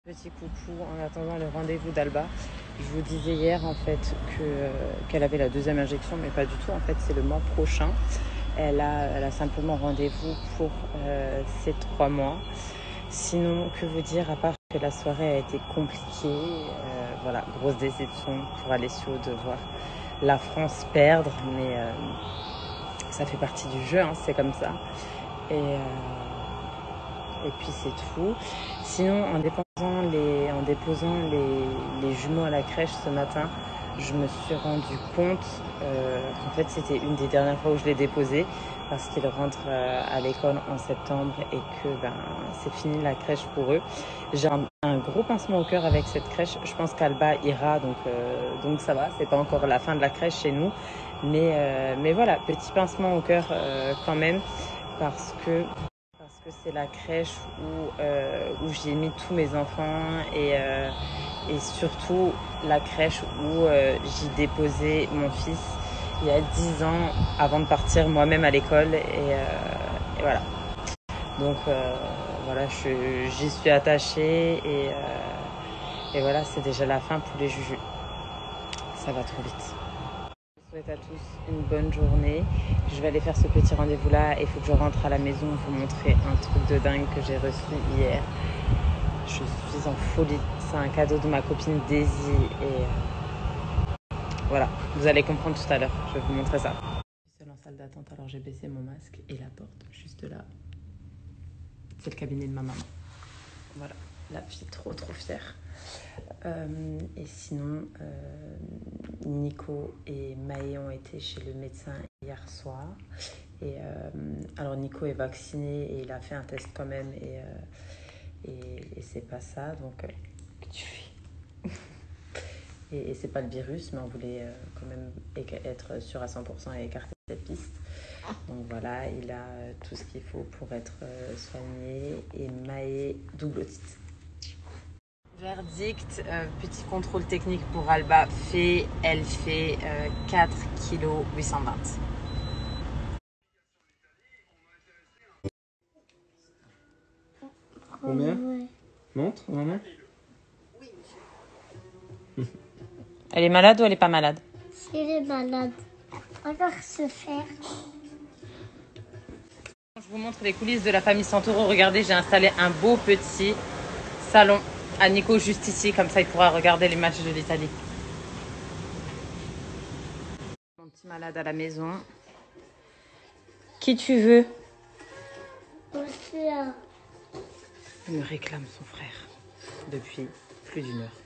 Petit coucou en attendant le rendez-vous d'Alba. Je vous disais hier en fait qu'elle avait la deuxième injection, mais pas du tout. En fait, c'est le mois prochain. Elle a simplement rendez-vous pour ces 3 mois. Sinon, que vous dire à part que la soirée a été compliquée. Voilà, grosse déception pour Alessio de voir la France perdre, mais ça fait partie du jeu, hein, c'est comme ça. Et puis c'est tout. Sinon, en déposant les jumeaux à la crèche ce matin, je me suis rendu compte qu'en fait c'était une des dernières fois où je l'ai déposé parce qu'ils rentrent à l'école en septembre et que c'est fini la crèche pour eux. J'ai un gros pincement au cœur avec cette crèche. Je pense qu'Alba ira, donc ça va. C'est pas encore la fin de la crèche chez nous, mais voilà, petit pincement au cœur quand même parce que c'est la crèche où j'ai mis tous mes enfants et surtout la crèche où j'ai déposé mon fils il y a 10 ans avant de partir moi-même à l'école et voilà. Donc voilà, j'y suis attachée et voilà, c'est déjà la fin pour les jujus. Ça va trop vite. Je souhaite à tous une bonne journée. Je vais aller faire ce petit rendez-vous là et il faut que je rentre à la maison vous montrer un truc de dingue que j'ai reçu hier. Je suis en folie. C'est un cadeau de ma copine Daisy et voilà, vous allez comprendre tout à l'heure. Je vais vous montrer ça. Je suis seule en salle d'attente, alors j'ai baissé mon masque et la porte juste là. C'est le cabinet de ma maman. Voilà, la fille trop fière. Et sinon, Nico et Maë ont été chez le médecin hier soir. Et alors Nico est vacciné et il a fait un test quand même et c'est pas ça. Donc que tu fais et c'est pas le virus, mais on voulait quand même être sûr à 100% et écarter cette piste. Donc voilà, il a tout ce qu'il faut pour être soigné. Et Maë, double otite. Verdict, petit contrôle technique pour Alba. Elle fait 4 kg 820. Combien? Montre, maman. Elle est malade ou elle est pas malade? Elle est malade. Encore se faire. Je vous montre les coulisses de la famille Santoro. Regardez, j'ai installé un beau petit salon à Nico juste ici. Comme ça, il pourra regarder les matchs de l'Italie. Mon petit malade à la maison. Qui tu veux? Monsieur. Il me réclame son frère depuis plus d'1 heure.